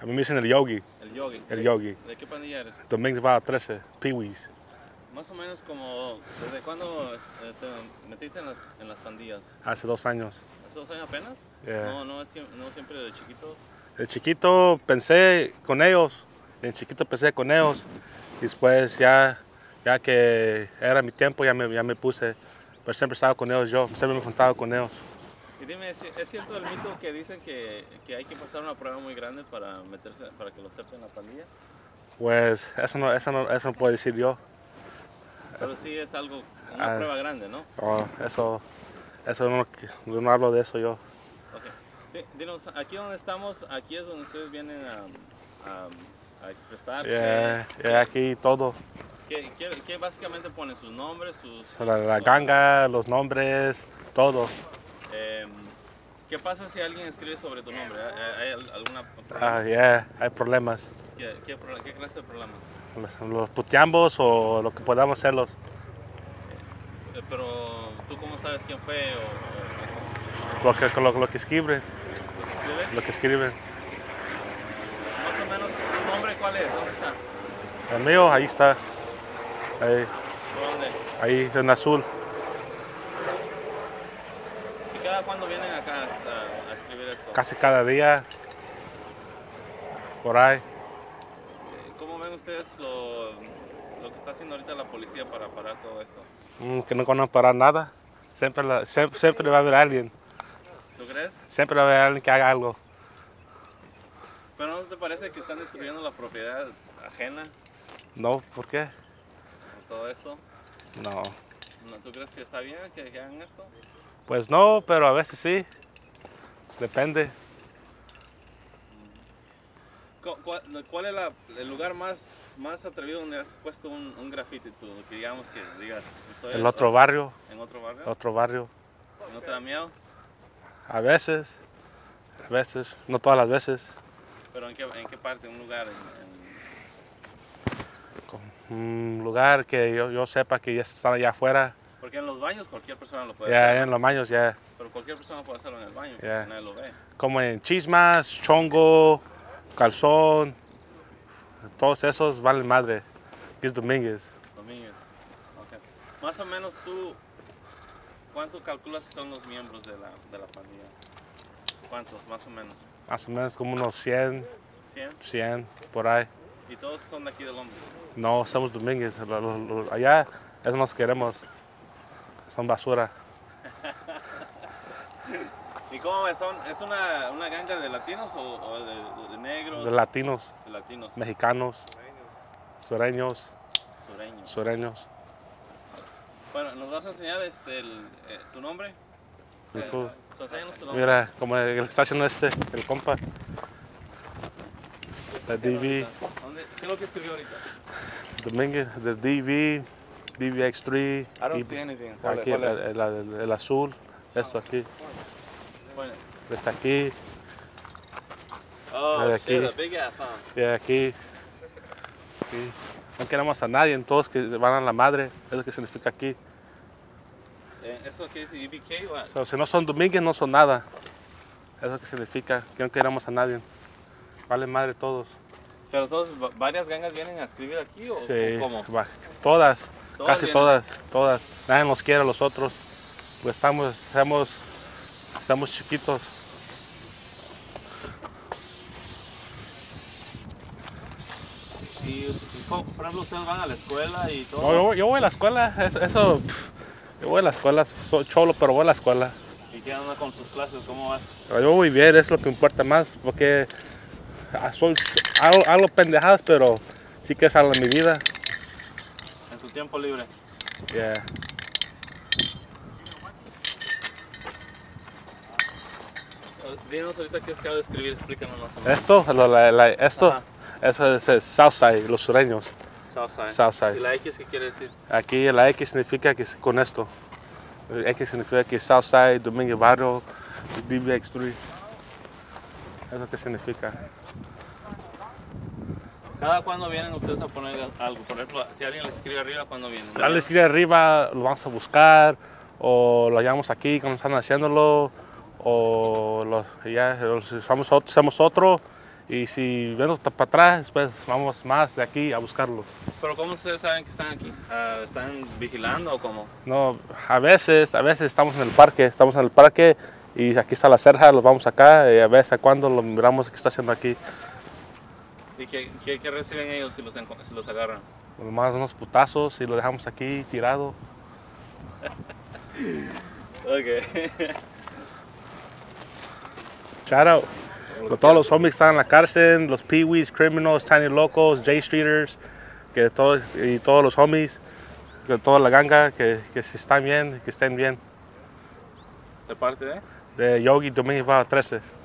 A mí me dicen el Yogi. El Yogi. El Yogi. ¿De qué pandilla eres? Domingo va a 13, Pee-wees. Más o menos como, ¿desde cuándo te metiste en las pandillas? Hace 2 años. ¿Hace 2 años apenas? Yeah. No siempre de chiquito. De chiquito pensé con ellos. De chiquito pensé con ellos. Y después ya que era mi tiempo ya me puse. Pero siempre estaba con ellos yo. Siempre me juntaba con ellos. Y dime, ¿es cierto el mito que dicen que hay que pasar una prueba muy grande para meterse, para que lo acepten en la pandilla? Pues eso no puedo decir yo. Pero sí es algo, una prueba grande, ¿no? Oh, eso no hablo de eso yo. Okay. Dinos, aquí donde estamos, aquí es donde ustedes vienen a expresarse. Aquí todo. ¿Qué básicamente ponen? ¿Sus nombres? La ganga, los nombres, todo. ¿Qué pasa si alguien escribe sobre tu nombre? ¿Hay alguna problema? Hay problemas. ¿Qué clase de problemas? Los puteamos o lo que podamos hacerlos. Pero, ¿tú cómo sabes quién fue? Lo que escribe. Lo que escriben. Más o menos, ¿tu nombre cuál es? ¿Dónde está? El mío, ahí está. Ahí. ¿Dónde? Ahí, en azul. ¿Y cada cuándo vienen acá a escribir esto? Casi cada día. Por ahí. ¿Cómo ven ustedes lo que está haciendo ahorita la policía para parar todo esto? Que no van a parar nada. Siempre va a haber alguien. ¿Tú crees? Siempre va a haber alguien que haga algo. ¿Pero no te parece que están destruyendo la propiedad ajena? No, ¿por qué? ¿Por todo eso? No. ¿Tú crees que está bien que hagan esto? Pues no, pero a veces sí. Depende. ¿Cuál es el lugar más atrevido donde has puesto un graffiti tú? Que digamos que digas... En otro barrio. ¿En otro barrio? Otro barrio. ¿No te da miedo? A veces, no todas las veces. ¿Pero en qué parte? ¿Un lugar? Un lugar que yo sepa que ya están allá afuera. Porque en los baños cualquier persona lo puede hacer. En los baños, Pero cualquier persona puede hacerlo en el baño, nadie lo ve. Como en chismas, chongo, calzón, todos esos valen madre. Es Domínguez. Domínguez, ok. Más o menos tú, ¿cuánto calculas que son los miembros de la pandilla? ¿Cuántos, más o menos? Más o menos como unos 100. ¿100? 100, por ahí. ¿Y todos son de aquí del Hombre? No, somos Domínguez. Allá, eso nos queremos. Son basura. ¿Y cómo es? ¿Es una ganga de latinos o de negros? De latinos. De latinos. Mexicanos. Sureños. Sureños. Bueno, ¿nos vas a enseñar tu nombre? Enséñanos tu nombre. Mira, como el que está haciendo el compa. El DV. ¿Qué es lo que escribió ahorita? Domínguez, del DV, DVX3. I don't see anything. Aquí el azul, esto aquí. Bueno. Está aquí. Oh, aquí. shit, a big ass, huh? Y aquí. No queremos a nadie, todos que van a la madre, es lo que significa aquí. ¿Eso qué dice EBK? Si no son Domínguez, no son nada. Es lo que significa, que no queremos a nadie. Vale madre todos. ¿Pero varias gangas vienen a escribir aquí o sí, cómo? Todas, casi vienen? todas. Nadie nos quiere a los otros. Pues estamos chiquitos. Y por ejemplo, ustedes van a la escuela y todo. No, yo voy a la escuela, yo voy a la escuela, soy cholo, pero voy a la escuela. ¿Y qué onda con tus clases? ¿Cómo vas? Yo voy bien, es lo que importa más, porque hago pendejadas, pero sí que es algo en mi vida. En tu tiempo libre. Yeah. Dinos ahorita qué acabo de escribir, explícanos más o menos. Eso es Southside, los sureños. Southside. ¿Y la X qué quiere decir? Aquí la X significa que con esto. El X significa que Southside, Domínguez Barrio, DVX3. Es lo que significa. ¿Cada cuándo vienen ustedes a poner algo? Por ejemplo, si alguien les escribe arriba, ¿cuándo vienen? Si alguien escribe arriba, lo vamos a buscar, o lo llamamos aquí cuando están haciéndolo, o hacemos otro, Y si vemos para atrás, pues vamos más de aquí a buscarlo. Pero ¿cómo ustedes saben que están aquí? ¿Están vigilando o cómo? No, a veces estamos en el parque y aquí está la cerja, los vamos acá y a veces cuando lo miramos qué está haciendo aquí. ¿Y qué reciben ellos si los agarran? Nomás unos putazos y lo dejamos aquí tirado. Ok. Shout out. Todos los homies que están en la cárcel, los peewees, criminals, tiny locos, J-streeters, y todos los homies, que toda la ganga, que si están bien, que estén bien. ¿De parte de? De Yogi Domínguez 13.